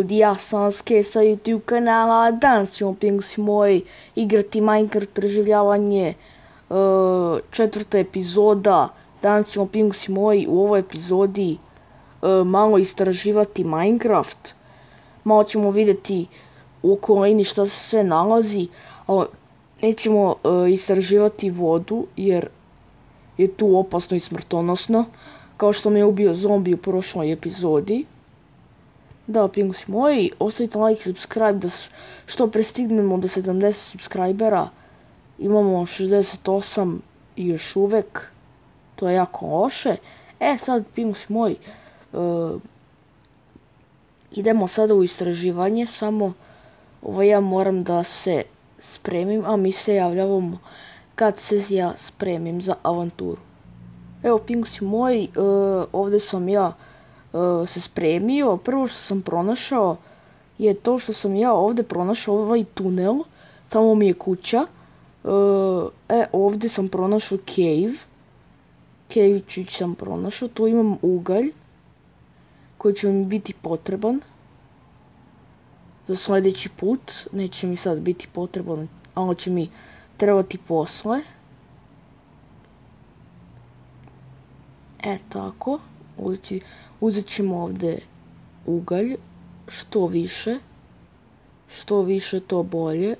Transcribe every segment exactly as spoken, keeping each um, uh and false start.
ljudi, ja sam Ske sa YouTube kanala. Danas ćemo, pingusi moji, igrati Minecraft preživljavanje, uh, četvrta epizoda. Danas ćemo, pingusi moji, u ovoj epizodi uh, malo istraživati Minecraft. Malo ćemo vidjeti u okolini šta se sve nalazi, ali nećemo uh, istraživati vodu jer je tu opasno i smrtonosno, kao što me je ubio zombi u prošloj epizodi. Da, pingusi moji, ostavite like i subscribe da što prestignemo do sedamdeset subscribera. Imamo šezdeset osam i još uvek, to je jako loše. E sad, pingusi moji, uh, idemo sada u istraživanje, samo ovo ja moram da se spremim, a mi se javljamo kad se ja spremim za avanturu. Evo, pingusi moji, uh, ovdje sam ja uh, se spremio. Prvo što sam pronašao je to što sam ja ovdje pronašao ovaj tunel. Tamo mi je kuća. Uh, e, ovdje sam pronašao cave. Cavečić sam pronašao. Tu imam ugalj koji će mi biti potreban za sljedeći put. Neće mi sad biti potreban, ali će mi trebati posle. E tako, uzet ćemo ovdje ugalj, što više, što više to bolje.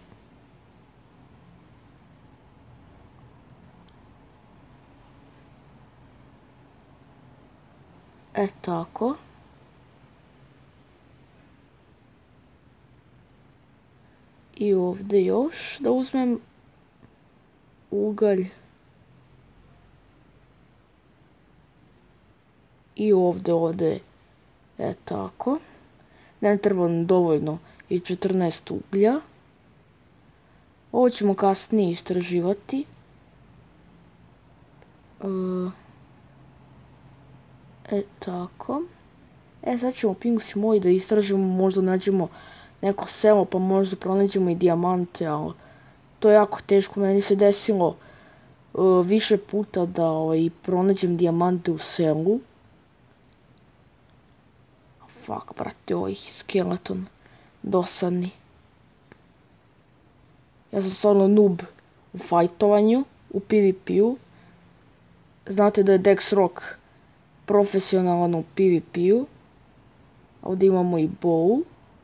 E tako. I ovdje još da uzmem ugalj. I ovdje, ovdje, e tako. Ne treba dovoljno i četrnaest uglja. Ovo ćemo kasnije istraživati. E tako. E sad ćemo, pingusi moji, da istražimo, možda nađemo neko selo, pa možda pronađemo i dijamante, ali to je jako teško. Meni se desilo uh, više puta da ovaj, pronađem dijamante u selu. Fuck, brate, ovaj skeleton dosadni. Ja sam stvarno noob u fajtovanju, u PvP-u. Znate da je Dex Rock profesionalan u PvP-u. Ovdje imamo i bow.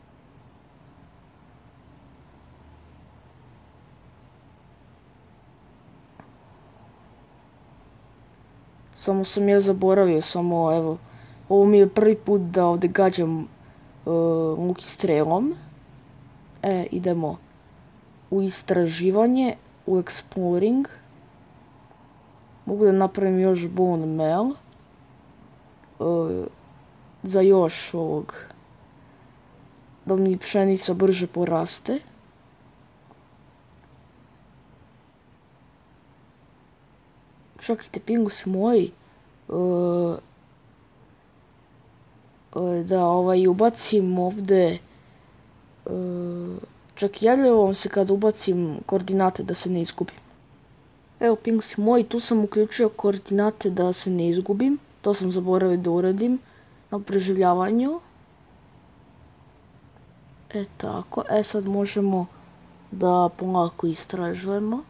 Samo sam ja zaboravio, samo evo, ovo mi je prvi put da ovdje gađam uh, luk i strelom. E, idemo u istraživanje, u exploring. Mogu da napravim još bone meal. Uh, za još ovog, da mi pšenica brže poraste. Čekajte, pingusi moji, uh, uh, da ovaj ubacim ovdje, uh, čak javljaju vam se kad ubacim koordinate da se ne izgubim. Evo, pingusi moji, tu sam uključio koordinate da se ne izgubim, to sam zaboravio da uradim na preživljavanju. E tako, e sad možemo da polako istražujemo.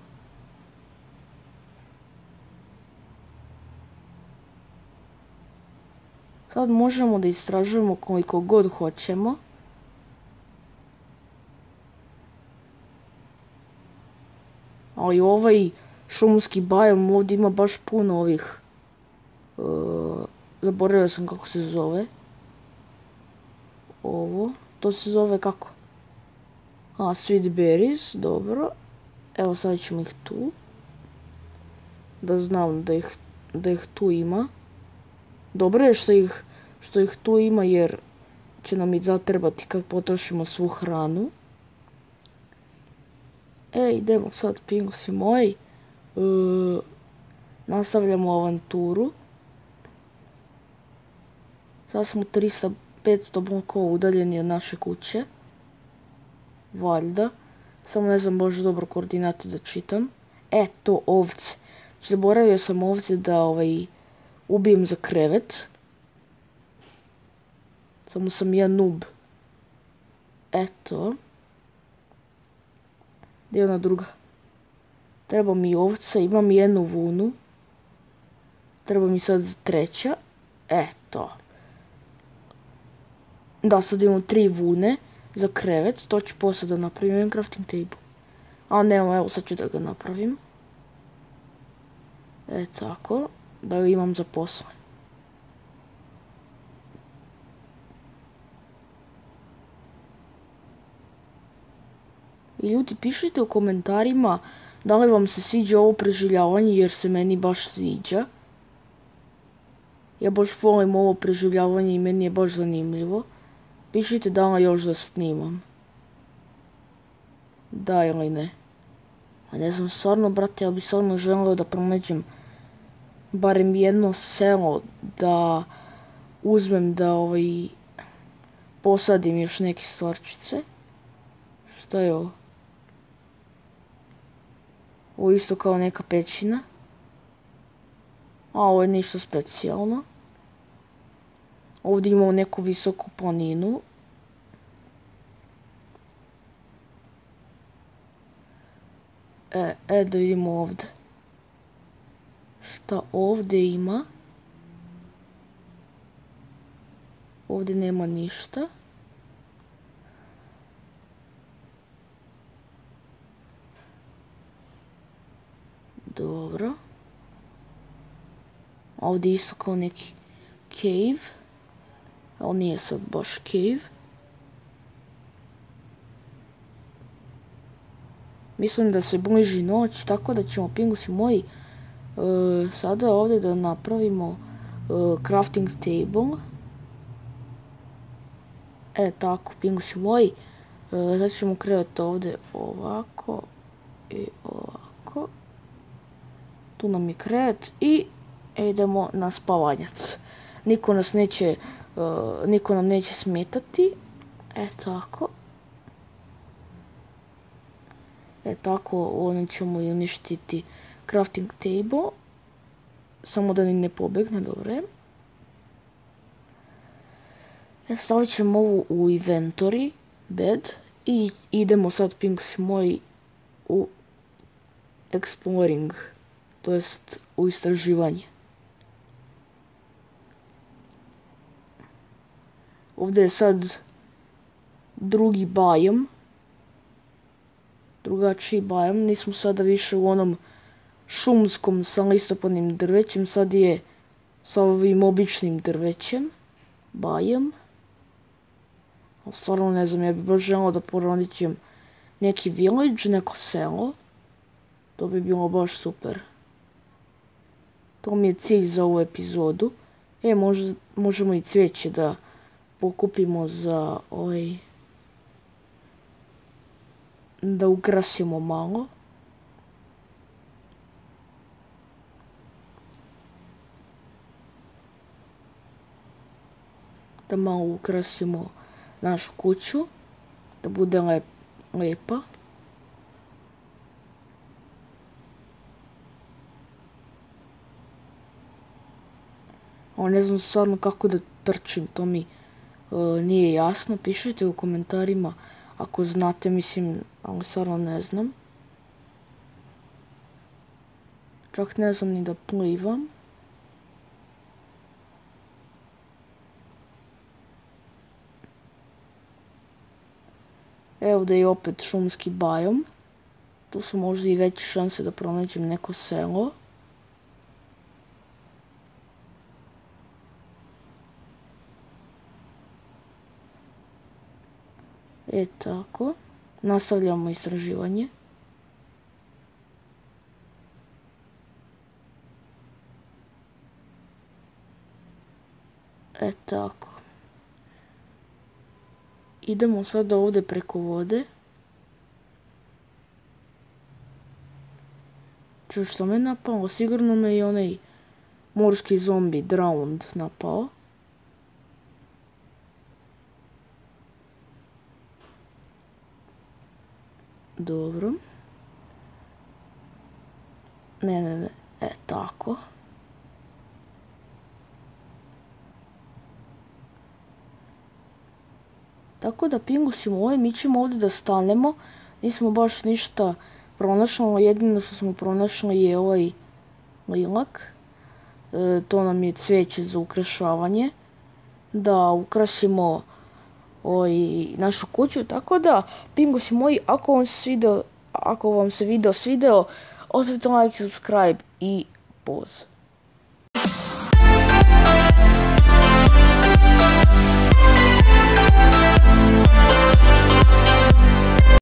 Sad možemo da istražujemo koliko god hoćemo. Ali ovaj šumski bajom ovdje ima baš puno ovih. Uh, zaboravio sam kako se zove. Ovo, to se zove kako? A, sweet berries, dobro. Evo sad ćemo ih tu. Da znam da ih, da ih tu ima. Dobro je što ih, što ih tu ima jer će nam i zatrebati kad potrošimo svu hranu. E, idemo sad, pingusi moji. E, nastavljamo avanturu. Sad smo tristo do petsto blokova udaljeni od naše kuće. Valjda. Samo ne znam baš dobro koordinate da čitam. Eto, ovce. Zaboravio sam ovce da ovaj... ubijem za krevet. Samo sam ja noob Eto. Gdje je ona druga? Treba mi ovca, imam jednu vunu. Treba mi sad treća. Eto. Da, sad imam tri vune za krevet. To ću poslije da napravim crafting table. A ne, evo sad ću da ga napravim. E tako. Da ga imam za posle. I ljudi, pišite u komentarima da li vam se sviđa ovo preživljavanje, jer se meni baš sviđa. Ja baš volim ovo preživljavanje i meni je baš zanimljivo. Pišite da li još da snimam. Da ili ne. A ne znam, stvarno, brate, ja bi stvarno želio da pronađem barem jedno selo, da uzmem da ovaj posadim još neke stvarčice. Šta je ovo? Ovo je isto kao neka pećina. A ovo je ništa specijalno. Ovdje imamo neku visoku planinu. E, e, da vidimo ovdje. Šta ovdje ima? Ovdje nema ništa. Dobro. Ovdje isto kao neki cave. Ali nije sad baš cave. Mislim da se bliži noć, tako da ćemo, pingusi moji, uh, sada ovdje da napravimo uh, crafting table. E tako, pingusi moji. Uh, sad ćemo krenuti ovdje ovako i ovako. Tu nam je krevet i idemo na spavanjac. Niko nas neće, uh, niko nam neće smetati. E tako. E tako, ovdje ćemo i uništiti crafting table. Samo da ni ne pobegne, dobro je. E, stavit ćemo ovu u inventory, bed. I idemo sad, pingusi moji, u exploring. To jest u istraživanje. Ovdje je sad drugi biom. Drugačiji biom. Nismo sada više u onom šumskom sa listopadnim drvećem. Sad je sa ovim običnim drvećem. Biom. Stvarno ne znam, ja bih baš želio da pronađem neki village, neko selo. To bi bilo baš super. To mi je cilj za ovu epizodu. E, možda, možemo i cvijeće da pokupimo za ovaj... da ukrasimo malo. Da malo ukrasimo našu kuću. Da bude lep, lepa. Ali ne znam stvarno kako da trčim, to mi uh, nije jasno. Pišite u komentarima ako znate, mislim, ali stvarno ne znam. Čak ne znam ni da plivam. Evo da je opet šumski biom. Tu su možda i veće šanse da pronađem neko selo. E tako. Nastavljamo istraživanje. E tako. Idemo sada ovdje preko vode. Čuj, što me napalo? Sigurno me i onaj morski zombi drowned napao. Dobro. Ne, ne, ne. E, tako. Tako da, pingusi moji, mi ćemo ovdje da stanemo. Nismo baš ništa pronašli, jedino što smo pronašli je ovaj limak. E, to nam je cvijeće za ukrašavanje. Da ukrasimo ovaj, našu kuću. Tako da, pingusi moji, ako vam se video, ako vam se video svideo, ostavite like, subscribe i poz.